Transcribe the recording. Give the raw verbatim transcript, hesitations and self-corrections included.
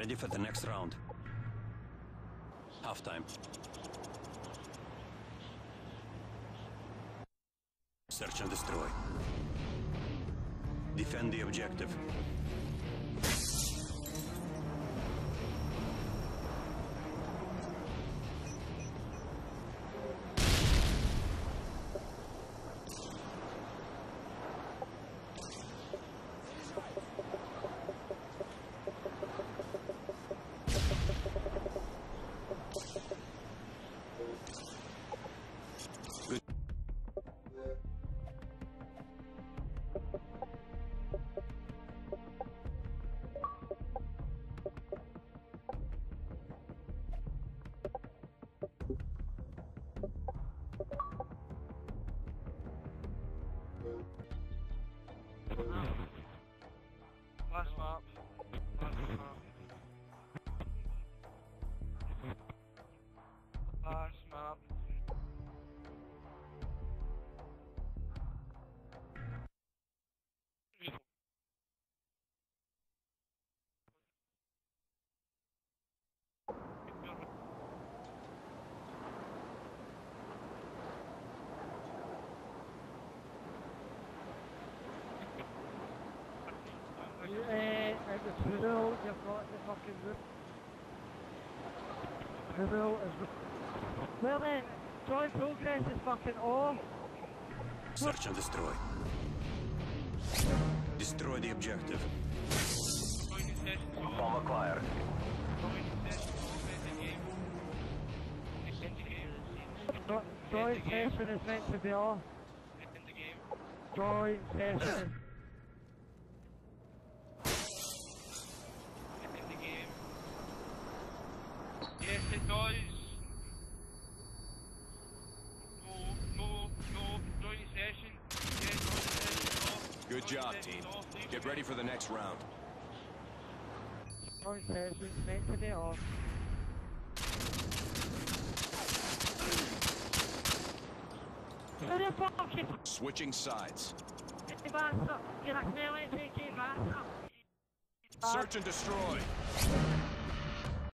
Ready for the next round. Halftime. Search and destroy. Defend the objective. Good. Last map. Last map. Last map. You, uh, at the pool, you've got the fucking roof. The pool is... Well then, joint progress is fucking off. Search and destroy. Destroy the objective. Bomb acquired. Joint session is meant to be off. Joint session. Yes, it does. No, no, no, join session. Yes, join session off. Good Join job, session team. off. Leave Get it. ready for the next round. Joint session is meant to be off. Who the fuck is Switching sides. the bastard? You're like, no, I take it, bastard. Search and destroy.